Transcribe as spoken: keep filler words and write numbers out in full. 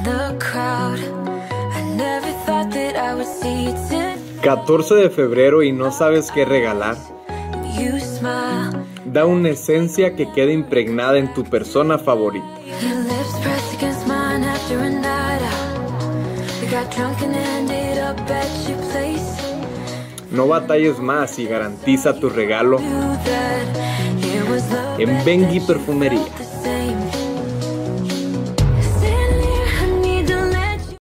catorce de febrero y no sabes qué regalar. Da una esencia que quede impregnada en tu persona favorita. No batalles más y garantiza tu regalo en Bengi Perfumería.